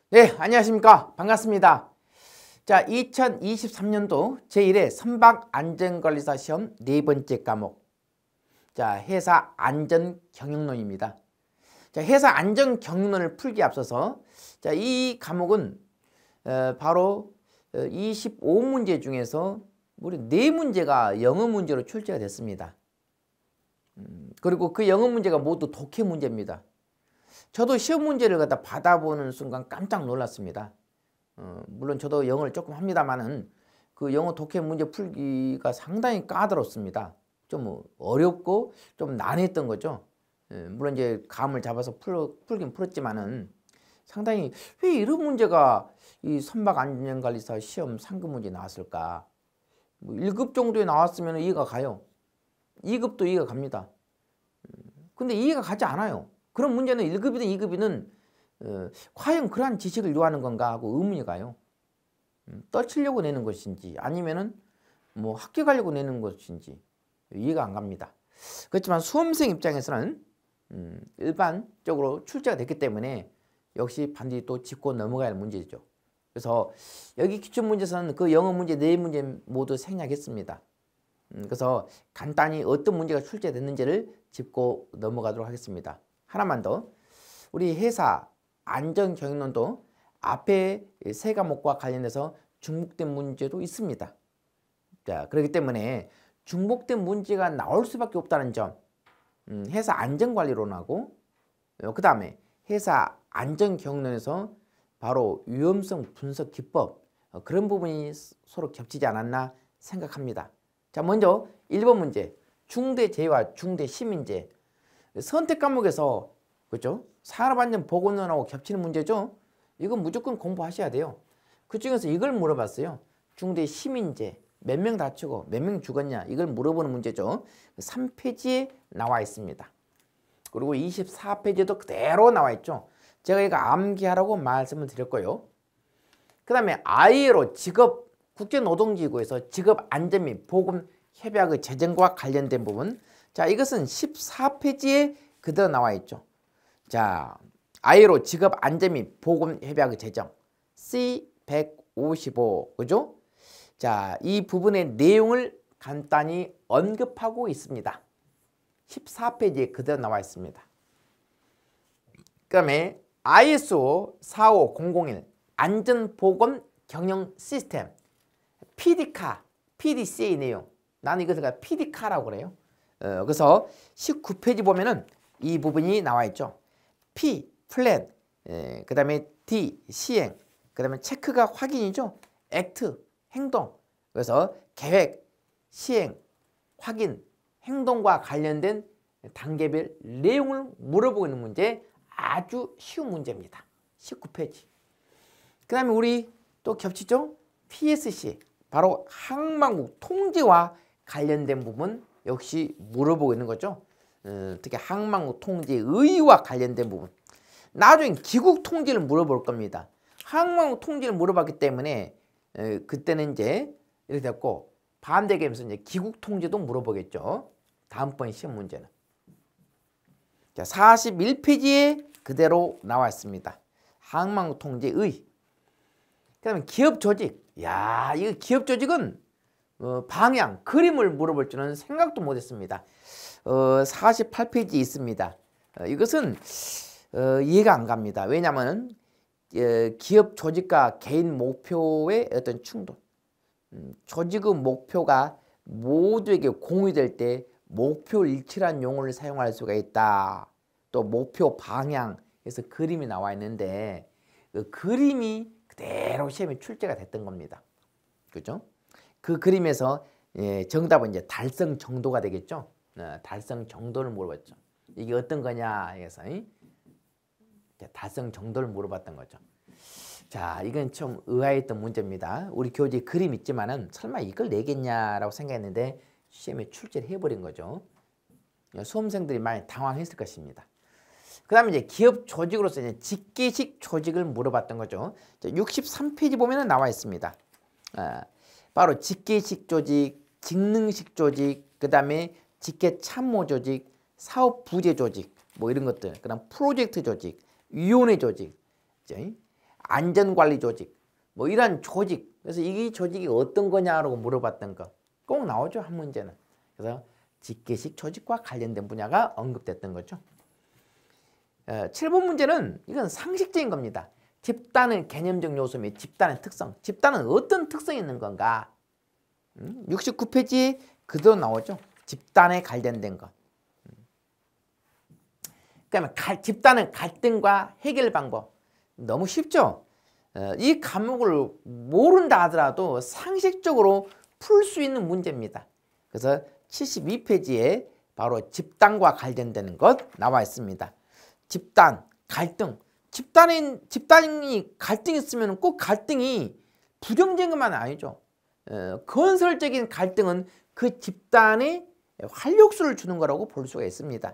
네, 안녕하십니까. 반갑습니다. 자, 2023년도 제1회 선박안전관리사 시험 네 번째 과목. 자, 회사 안전경영론입니다. 자, 회사 안전경영론을 풀기에 앞서서 자, 이 과목은 바로 25문제 중에서 우리 4문제가 영어 문제로 출제가 됐습니다. 그리고 그 영어 문제가 모두 독해 문제입니다. 저도 시험 문제를 갖다 받아보는 순간 깜짝 놀랐습니다. 물론 저도 영어를 조금 합니다만은 그 영어 독해 문제 풀기가 상당히 까다롭습니다. 좀 어렵고 좀 난했던 거죠. 물론 이제 감을 잡아서 풀긴 풀었지만은 상당히 왜 이런 문제가 이 선박안전관리사 시험 상급 문제 나왔을까? 뭐 1급 정도에 나왔으면 이해가 가요. 2급도 이해가 갑니다. 근데 이해가 가지 않아요. 그런 문제는 1급이든 2급이든 과연 그러한 지식을 요하는 건가 하고 의문이 가요. 떨치려고 내는 것인지 아니면은 뭐 합격하려고 내는 것인지 이해가 안 갑니다. 그렇지만 수험생 입장에서는 일반적으로 출제가 됐기 때문에 역시 반드시 또 짚고 넘어가야 할 문제죠. 그래서 여기 기출문제에서는 그 영어 문제 4문제 모두 생략했습니다. 그래서 간단히 어떤 문제가 출제됐는지를 짚고 넘어가도록 하겠습니다. 하나만 더, 우리 회사 안전경영론도 앞에 세 과목과 관련해서 중복된 문제도 있습니다. 자, 그렇기 때문에 중복된 문제가 나올 수밖에 없다는 점, 회사 안전관리론하고 그 다음에 회사 안전경영론에서 바로 위험성 분석 기법, 그런 부분이 서로 겹치지 않았나 생각합니다. 자, 먼저 1번 문제, 중대재해와 중대시민재해. 선택 과목에서 그렇죠? 산업안전보건론하고 겹치는 문제죠. 이건 무조건 공부하셔야 돼요. 그 중에서 이걸 물어봤어요. 중대시민재해, 몇 명 다치고 몇 명 죽었냐, 이걸 물어보는 문제죠. 3페이지에 나와 있습니다. 그리고 24페이지에도 그대로 나와 있죠. 제가 이거 암기하라고 말씀을 드렸고요. 그 다음에 ILO 직업 국제노동기구에서 직업안전 및 보건 협약의 제정과 관련된 부분, 자, 이것은 14페이지에 그대로 나와 있죠. 자, ILO 직업안전 및 보건 협약의 제정 C155, 그죠? 자, 이 부분의 내용을 간단히 언급하고 있습니다. 14페이지에 그대로 나와 있습니다. 그 다음에 ISO 45001 안전보건 경영 시스템 PDCA, PDCA 내용, 나는 이것을 PDCA라고 그래요. 그래서 19페이지 보면은 이 부분이 나와 있죠. P, 플랜, 그 다음에 D, 시행, 그 다음에 체크가 확인이죠. 액트, 행동. 그래서 계획, 시행, 확인, 행동과 관련된 단계별 내용을 물어보고 있는 문제, 아주 쉬운 문제입니다. 19페이지. 그 다음에 우리 또 겹치죠? PSC, 바로 항만국 통제와 관련된 부분 역시 물어보고 있는 거죠. 특히 항만국 통제의와 관련된 부분. 나중에 기국 통제를 물어볼 겁니다. 항만국 통제를 물어봤기 때문에 그때는 이제 이렇게 됐고, 반대 계면서 이제 기국 통제도 물어보겠죠. 다음번 시험 문제는. 자, 41페이지에 그대로 나와 있습니다. 항만국 통제의. 그 다음에 기업 조직. 야, 이거 기업 조직은 방향, 그림을 물어볼 줄은 생각도 못했습니다. 48페이지 있습니다. 이것은 이해가 안 갑니다. 왜냐하면 기업 조직과 개인 목표의 어떤 충돌, 조직의 목표가 모두에게 공유될 때 목표 일치란 용어를 사용할 수가 있다. 또 목표 방향에서 그림이 나와 있는데 그 그림이 그대로 시험에 출제가 됐던 겁니다. 그죠? 그 그림에서 정답은 이제 달성 정도가 되겠죠. 달성 정도를 물어봤죠. 이게 어떤 거냐 해서 달성 정도를 물어봤던 거죠. 자, 이건 좀 의아했던 문제입니다. 우리 교재에 그림 있지만은 설마 이걸 내겠냐라고 생각했는데 시험에 출제를 해버린 거죠. 수험생들이 많이 당황했을 것입니다. 그 다음에 이제 기업 조직으로서 이제 직계식 조직을 물어봤던 거죠. 63페이지 보면 나와 있습니다. 바로 직계식 조직, 직능식 조직, 그 다음에 직계 참모 조직, 사업 부재 조직, 뭐 이런 것들, 그 다음 프로젝트 조직, 위원회 조직, 안전관리 조직, 뭐 이런 조직. 그래서 이 조직이 어떤 거냐라고 물어봤던 거 꼭 나오죠, 한 문제는. 그래서 직계식 조직과 관련된 분야가 언급됐던 거죠. 7번 문제는 이건 상식적인 겁니다. 집단의 개념적 요소 및 집단의 특성. 집단은 어떤 특성이 있는 건가? 69페이지에 그대로 나오죠. 집단에 관련된 것. 그러면 집단은 갈등과 해결 방법. 너무 쉽죠? 이 과목을 모른다 하더라도 상식적으로 풀 수 있는 문제입니다. 그래서 72페이지에 바로 집단과 관련되는 것 나와 있습니다. 집단, 갈등. 집단이 갈등이 있으면 꼭 갈등이 부정적인 것만 아니죠. 건설적인 갈등은 그 집단에 활력소를 주는 거라고 볼 수가 있습니다.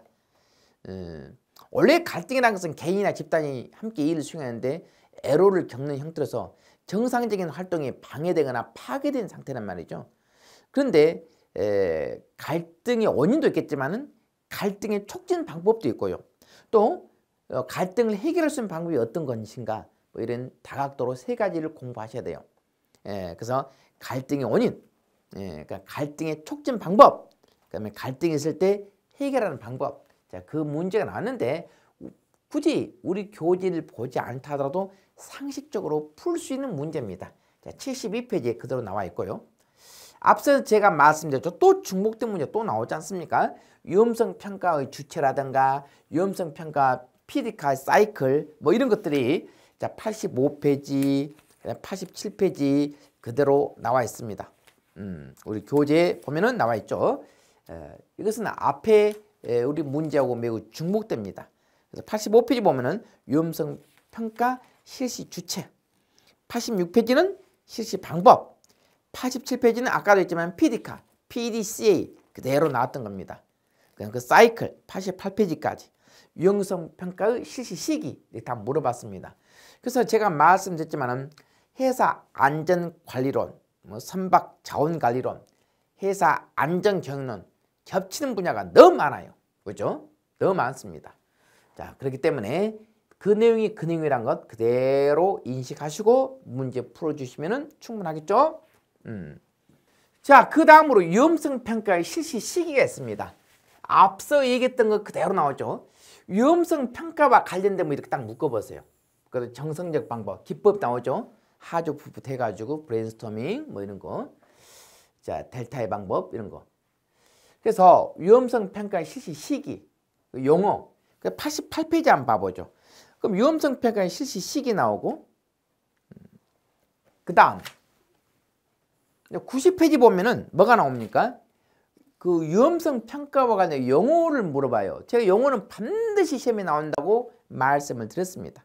원래 갈등이라는 것은 개인이나 집단이 함께 일을 수행하는데 애로를 겪는 형태로서 정상적인 활동이 방해되거나 파괴된 상태란 말이죠. 그런데 갈등의 원인도 있겠지만은 갈등의 촉진 방법도 있고요. 또 갈등을 해결할 수 있는 방법이 어떤 것인가, 뭐 이런 다각도로 세 가지를 공부하셔야 돼요. 그래서 갈등의 원인, 그러니까 갈등의 촉진 방법, 그다음에 갈등이 있을 때 해결하는 방법. 자, 그 문제가 나왔는데 굳이 우리 교재를 보지 않다 하더라도 상식적으로 풀 수 있는 문제입니다. 자, 72페이지에 그대로 나와 있고요. 앞서 제가 말씀드렸죠. 또 중복된 문제 또 나오지 않습니까? 위험성 평가의 주체라든가 위험성 평가 PD카 사이클 뭐 이런 것들이 자 85페이지, 87페이지 그대로 나와 있습니다. 우리 교재에 보면은 나와 있죠. 이것은 앞에 우리 문제하고 매우 중복됩니다. 그래서 85페이지 보면은 위험성 평가 실시 주체, 86페이지는 실시 방법, 87페이지는 아까도 했지만 PD카, PDCA 그대로 나왔던 겁니다. 그 사이클 88페이지까지 유형성 평가의 실시 시기 다 물어봤습니다. 그래서 제가 말씀드렸지만은 회사 안전관리론, 선박 자원관리론, 회사 안전경영론 겹치는 분야가 너무 많아요. 그죠? 너무 많습니다. 자, 그렇기 때문에 그 내용이 그 내용이란 것 그대로 인식하시고 문제 풀어주시면 충분하겠죠? 자, 그 다음으로 위험성 평가의 실시 시기가 있습니다. 앞서 얘기했던 거 그대로 나오죠. 위험성 평가와 관련된 뭐 이렇게 딱 묶어보세요. 그래서 정성적 방법, 기법 나오죠. 하조 부부 해가지고 브레인스토밍 뭐 이런 거. 자, 델타의 방법 이런 거. 그래서 위험성 평가의 실시 시기, 용어. 88페이지 한번 봐보죠. 그럼 위험성 평가의 실시 시기 나오고, 그 다음 90페이지 보면은 뭐가 나옵니까? 그 위험성 평가와 관련 용어를 물어봐요. 제가 용어는 반드시 시험에 나온다고 말씀을 드렸습니다.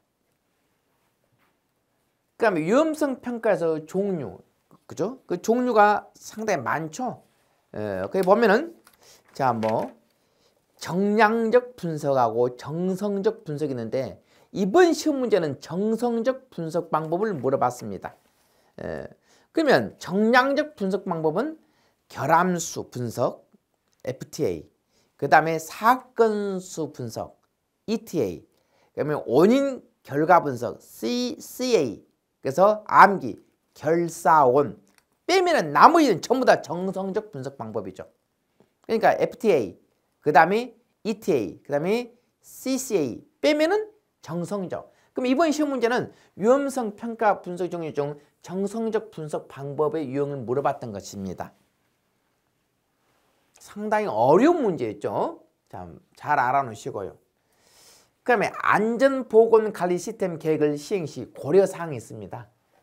그 다음에 위험성 평가에서 종류, 그죠? 그 종류가 상당히 많죠. 거기 보면은 자, 뭐 정량적 분석하고 정성적 분석이 있는데 이번 시험 문제는 정성적 분석 방법을 물어봤습니다. 그러면 정량적 분석 방법은 결함수 분석 FTA, 그 다음에 사건수 분석 ETA, 그다음에 원인 결과 분석 CA, 그래서 암기, 결사원 빼면은 나머지는 전부 다 정성적 분석 방법이죠. 그러니까 FTA, 그 다음에 ETA, 그 다음에 CCA 빼면은 정성적. 그럼 이번 시험 문제는 위험성 평가 분석 종류 중 정성적 분석 방법의 유형을 물어봤던 것입니다. 상당히 어려운 문제였죠. 잘 알아놓으시고요. 그 다음에 안전보건관리 시스템 계획을 시행 시 고려사항이 있습니다.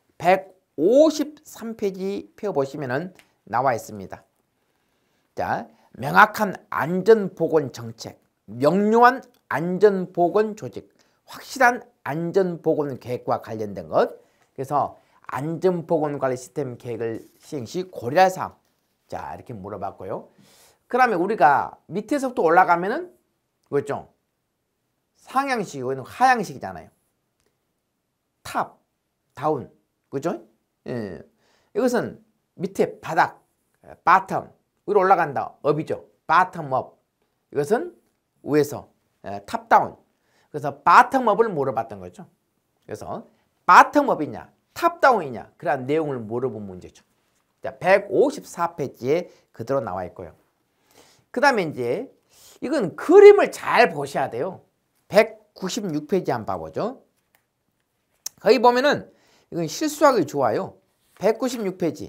153페이지 펴보시면 나와 있습니다. 자, 명확한 안전보건 정책, 명료한 안전보건 조직, 확실한 안전보건 계획과 관련된 것. 그래서 안전보건관리 시스템 계획을 시행 시 고려할 사항. 자, 이렇게 물어봤고요. 그 다음에 우리가 밑에서부터 올라가면은 그렇죠? 상향식, 이거는 하향식이잖아요. 탑, 다운, 그죠? 예. 이것은 밑에 바닥, 바텀, 위로 올라간다, 업이죠. 바텀 업. 이것은 위에서 탑 다운. 그래서 바텀 업을 물어봤던 거죠. 그래서 바텀업이냐 탑다운이냐 그런 내용을 물어본 문제죠. 자, 154페이지에 그대로 나와 있고요. 그 다음에 이제 이건 그림을 잘 보셔야 돼요. 196페이지 한번 봐보죠. 거기 보면은 이건 실수하기 좋아요. 196페이지.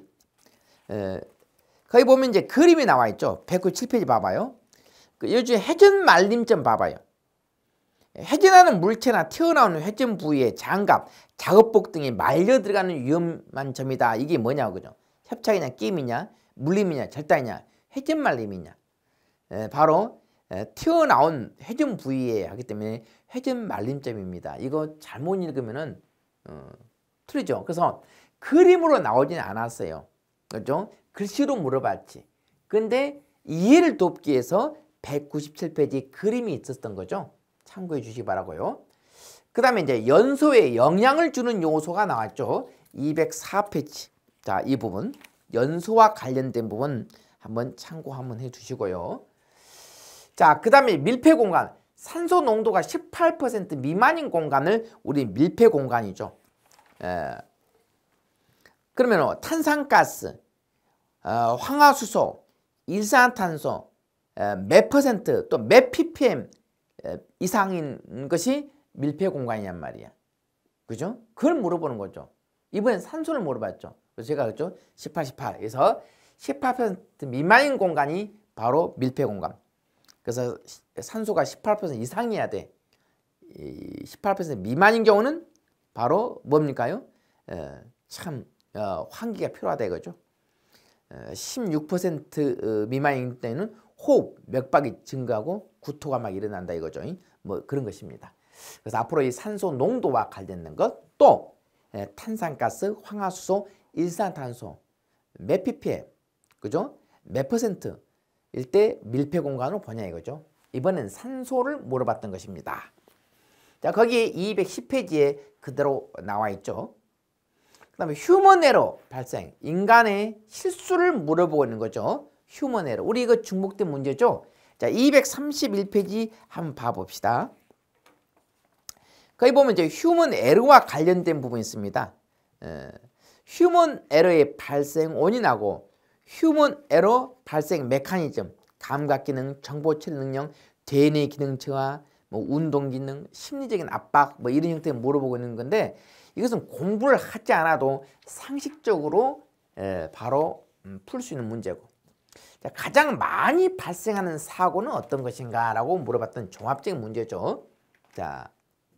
거기 보면 이제 그림이 나와 있죠. 197페이지 봐봐요. 요즘 회전 말림점 봐봐요. 회전하는 물체나 튀어나오는 회전 부위에 장갑, 작업복 등이 말려 들어가는 위험한 점이다. 이게 뭐냐고 그죠? 협착이냐, 끼임이냐, 물림이냐, 절단이냐, 회전 말림이냐. 바로 튀어나온 회전 부위에 하기 때문에 회전 말림점입니다. 이거 잘못 읽으면은 틀리죠. 그래서 그림으로 나오지는 않았어요. 그렇죠? 글씨로 물어봤지. 근데 이해를 돕기 위해서 197페이지 그림이 있었던 거죠. 참고해 주시기 바라고요. 그 다음에 이제 연소에 영향을 주는 요소가 나왔죠. 204페이지. 자, 이 부분 연소와 관련된 부분 한번 참고 한번 해 주시고요. 자, 그 다음에 밀폐 공간. 산소 농도가 18% 미만인 공간을 우리 밀폐 공간이죠. 그러면 탄산가스, 황화수소, 일산화탄소 몇 퍼센트 또 몇 ppm 이상인 것이 밀폐 공간이란 말이야. 그죠? 그걸 물어보는 거죠. 이번엔 산소를 물어봤죠. 그래서 제가 그랬죠. 18, 18. 그래서 18% 미만인 공간이 바로 밀폐 공간. 그래서 산소가 18% 이상이어야 돼. 18% 미만인 경우는 바로 뭡니까요? 참 환기가 필요하다 이거죠. 16% 미만인 때는 호흡, 맥박이 증가하고 구토가 막 일어난다 이거죠. 뭐 그런 것입니다. 그래서 앞으로 이 산소 농도와 관련된 것, 또 탄산가스, 황화수소, 일산화탄소 몇 ppm, 그죠? 몇 %일 때 밀폐 공간으로 보냐 이거죠. 이번엔 산소를 물어봤던 것입니다. 자, 거기에 210페이지에 그대로 나와 있죠. 그 다음에 휴먼 에러 발생, 인간의 실수를 물어보고 있는 거죠. 휴먼 에러. 우리 이거 중복된 문제죠. 자, 231페이지 한번 봐봅시다. 거기 보면 이제 휴먼 에러와 관련된 부분이 있습니다. 휴먼 에러의 발생 원인하고 휴먼 에러 발생 메커니즘, 감각 기능, 정보 처리 능력, 대뇌 기능 저하, 뭐 운동 기능, 심리적인 압박 뭐 이런 형태를 물어보고 있는 건데 이것은 공부를 하지 않아도 상식적으로 바로 풀 수 있는 문제고. 자, 가장 많이 발생하는 사고는 어떤 것인가 라고 물어봤던 종합적인 문제죠. 자,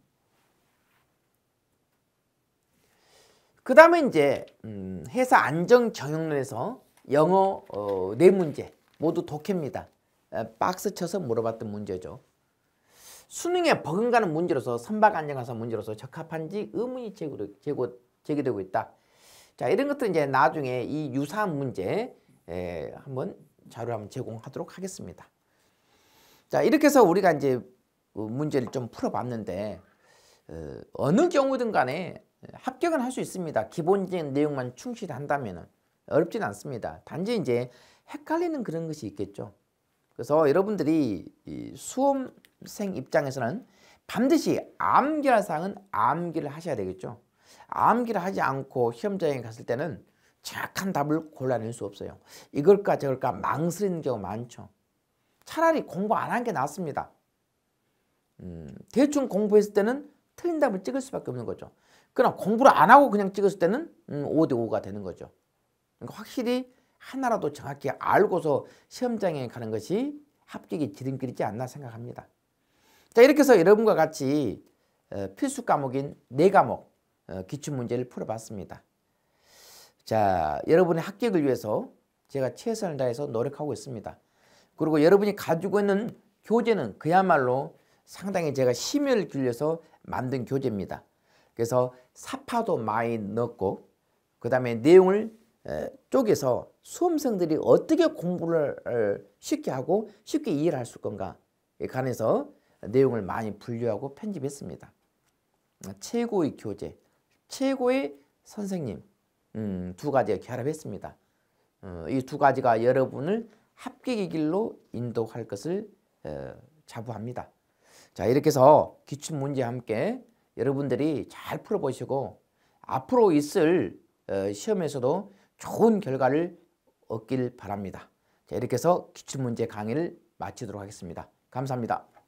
그 다음에 이제 회사 안전 경영론에서 영어 4문제 모두 독해입니다. 박스 쳐서 물어봤던 문제죠. 수능에 버금가는 문제로서 선박 안전가사 문제로서 적합한지 의문이 제기되고 있다. 자, 이런 것들 이제 나중에 이 유사한 문제 한번 자료 한번 제공하도록 하겠습니다. 자, 이렇게 해서 우리가 이제 문제를 좀 풀어봤는데 어느 경우든 간에 합격은 할 수 있습니다. 기본적인 내용만 충실한다면 어렵진 않습니다. 단지 이제 헷갈리는 그런 것이 있겠죠. 그래서 여러분들이 이 수험생 입장에서는 반드시 암기할 사항은 암기를 하셔야 되겠죠. 암기를 하지 않고 시험장에 갔을 때는 정확한 답을 골라낼 수 없어요. 이걸까 저걸까 망설이는 경우 많죠. 차라리 공부 안 한 게 낫습니다. 대충 공부했을 때는 틀린 답을 찍을 수밖에 없는 거죠. 그러나 공부를 안 하고 그냥 찍었을 때는 5대 5가 되는 거죠. 그러니까 확실히 하나라도 정확히 알고서 시험장에 가는 것이 합격의 지름길이지 않나 생각합니다. 자, 이렇게 해서 여러분과 같이 필수 과목인 4과목 기출문제를 풀어봤습니다. 자, 여러분의 합격을 위해서 제가 최선을 다해서 노력하고 있습니다. 그리고 여러분이 가지고 있는 교재는 그야말로 상당히 제가 심혈을 기울여서 만든 교재입니다. 그래서 사파도 많이 넣었고 그 다음에 내용을 쪼개서 수험생들이 어떻게 공부를 쉽게 하고 쉽게 이해를 할 수 건가에 관해서 내용을 많이 분류하고 편집했습니다. 최고의 교재, 최고의 선생님 2가지가 결합했습니다. 이 2가지가 여러분을 합격의 길로 인도할 것을 자부합니다. 자, 이렇게 해서 기출문제와 함께 여러분들이 잘 풀어보시고 앞으로 있을 시험에서도 좋은 결과를 얻길 바랍니다. 자, 이렇게 해서 기출문제 강의를 마치도록 하겠습니다. 감사합니다.